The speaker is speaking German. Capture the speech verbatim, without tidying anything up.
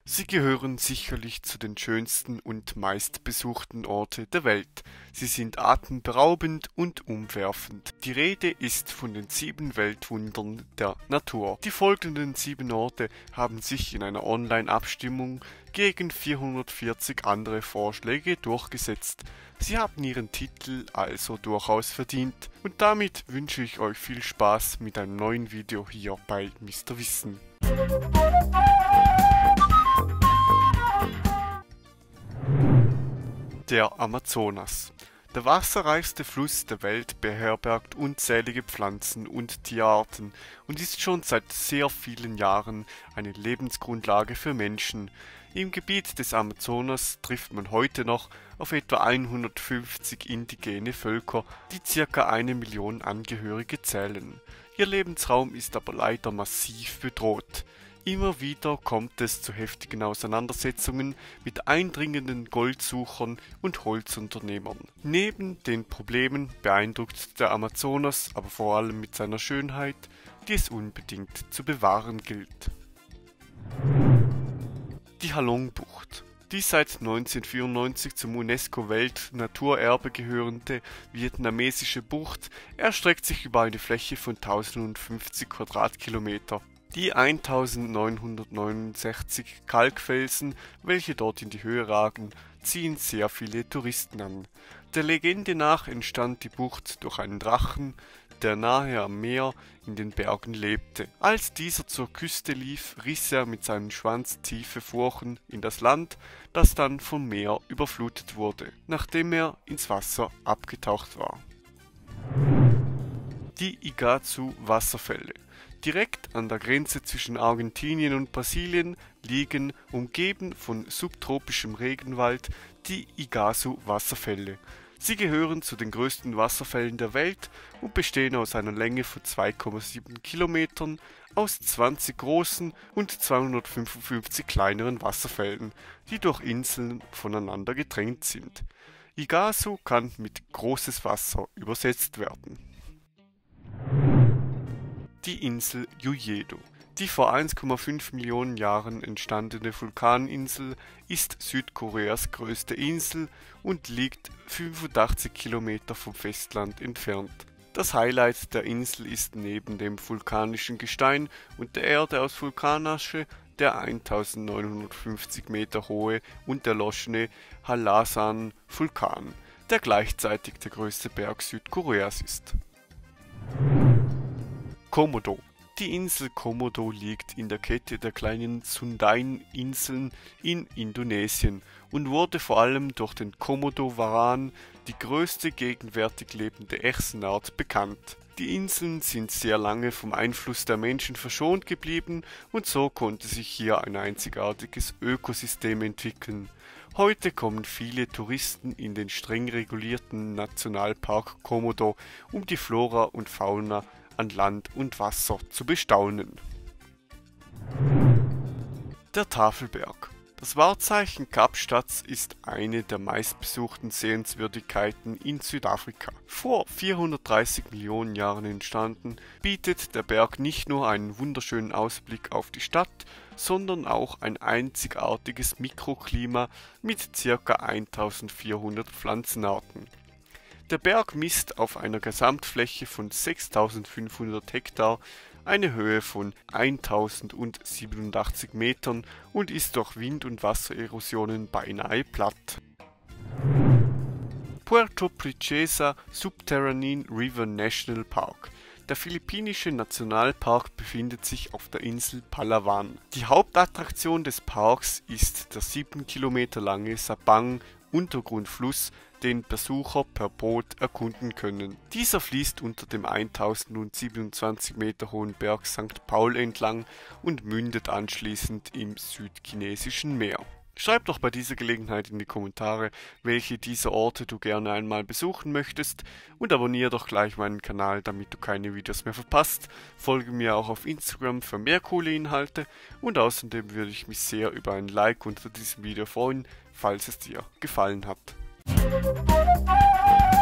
Sie gehören sicherlich zu den schönsten und meistbesuchten Orte der Welt. Sie sind atemberaubend und umwerfend. Die Rede ist von den sieben Weltwundern der Natur. Die folgenden sieben Orte haben sich in einer Online-Abstimmung gegen vierhundertvierzig andere Vorschläge durchgesetzt. Sie haben ihren Titel also durchaus verdient. Und damit wünsche ich euch viel Spaß mit einem neuen Video hier bei Mister Wissen. Der Amazonas. Der wasserreichste Fluss der Welt beherbergt unzählige Pflanzen- und Tierarten und ist schon seit sehr vielen Jahren eine Lebensgrundlage für Menschen. Im Gebiet des Amazonas trifft man heute noch auf etwa hundertfünfzig indigene Völker, die ca. eine Million Angehörige zählen. Ihr Lebensraum ist aber leider massiv bedroht. Immer wieder kommt es zu heftigen Auseinandersetzungen mit eindringenden Goldsuchern und Holzunternehmern. Neben den Problemen beeindruckt der Amazonas aber vor allem mit seiner Schönheit, die es unbedingt zu bewahren gilt. Die Halong-Bucht. Die seit neunzehnhundertvierundneunzig zum UNESCO-Weltnaturerbe gehörende vietnamesische Bucht erstreckt sich über eine Fläche von tausendfünfzig Quadratkilometer. Die eintausendneunhundertneunundsechzig Kalkfelsen, welche dort in die Höhe ragen, ziehen sehr viele Touristen an. Der Legende nach entstand die Bucht durch einen Drachen, der nahe am Meer in den Bergen lebte. Als dieser zur Küste lief, riss er mit seinem Schwanz tiefe Furchen in das Land, das dann vom Meer überflutet wurde, nachdem er ins Wasser abgetaucht war. Die Iguazu-Wasserfälle. Direkt an der Grenze zwischen Argentinien und Brasilien liegen, umgeben von subtropischem Regenwald, die Iguazu-Wasserfälle. Sie gehören zu den größten Wasserfällen der Welt und bestehen aus einer Länge von zwei Komma sieben Kilometern, aus zwanzig großen und zweihundertfünfundfünfzig kleineren Wasserfällen, die durch Inseln voneinander getrennt sind. Iguazu kann mit großes Wasser übersetzt werden. Die Insel Ujedo. Die vor eins Komma fünf Millionen Jahren entstandene Vulkaninsel ist Südkoreas größte Insel und liegt fünfundachtzig Kilometer vom Festland entfernt. Das Highlight der Insel ist neben dem vulkanischen Gestein und der Erde aus Vulkanasche der eintausendneunhundertfünfzig Meter hohe und erloschene Hallasan-Vulkan, der gleichzeitig der größte Berg Südkoreas ist. Komodo. Die Insel Komodo liegt in der Kette der kleinen Sundain-Inseln in Indonesien und wurde vor allem durch den Komodo-Varan, die größte gegenwärtig lebende Echsenart, bekannt. Die Inseln sind sehr lange vom Einfluss der Menschen verschont geblieben und so konnte sich hier ein einzigartiges Ökosystem entwickeln. Heute kommen viele Touristen in den streng regulierten Nationalpark Komodo, um die Flora und Fauna an Land und Wasser zu bestaunen. Der Tafelberg. Das Wahrzeichen Kapstads ist eine der meistbesuchten Sehenswürdigkeiten in Südafrika. Vor vierhundertdreißig Millionen Jahren entstanden, bietet der Berg nicht nur einen wunderschönen Ausblick auf die Stadt, sondern auch ein einzigartiges Mikroklima mit ca. eintausendvierhundert Pflanzenarten. Der Berg misst auf einer Gesamtfläche von sechstausendfünfhundert Hektar eine Höhe von eintausendsiebenundachtzig Metern und ist durch Wind- und Wassererosionen beinahe platt. Puerto Princesa Subterranean River National Park. Der philippinische Nationalpark befindet sich auf der Insel Palawan. Die Hauptattraktion des Parks ist der sieben Kilometer lange Sabang-Untergrundfluss, den Besucher per Boot erkunden können. Dieser fließt unter dem eintausendsiebenundzwanzig Meter hohen Berg Sankt Paul entlang und mündet anschließend im Südchinesischen Meer. Schreib doch bei dieser Gelegenheit in die Kommentare, welche dieser Orte du gerne einmal besuchen möchtest und abonniere doch gleich meinen Kanal, damit du keine Videos mehr verpasst. Folge mir auch auf Instagram für mehr coole Inhalte und außerdem würde ich mich sehr über ein Like unter diesem Video freuen, falls es dir gefallen hat.